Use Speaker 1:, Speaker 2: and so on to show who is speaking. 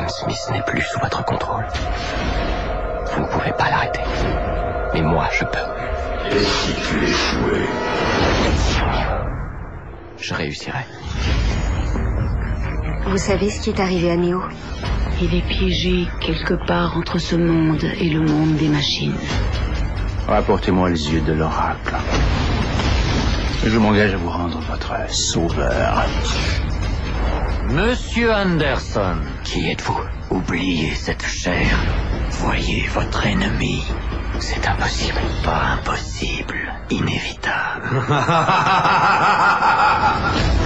Speaker 1: John Smith n'est plus sous votre contrôle. Vous ne pouvez pas l'arrêter. Mais moi, je peux.
Speaker 2: Et si tu échouais?
Speaker 1: Je réussirai.
Speaker 3: Vous savez ce qui est arrivé à Neo?
Speaker 4: Il est piégé quelque part entre ce monde et le monde des machines.
Speaker 5: Rapportez-moi les yeux de l'oracle. Je m'engage à vous rendre votre sauveur.
Speaker 1: Monsieur Anderson, qui êtes-vous? Oubliez cette chair. Voyez votre ennemi. C'est impossible. Pas impossible. Inévitable.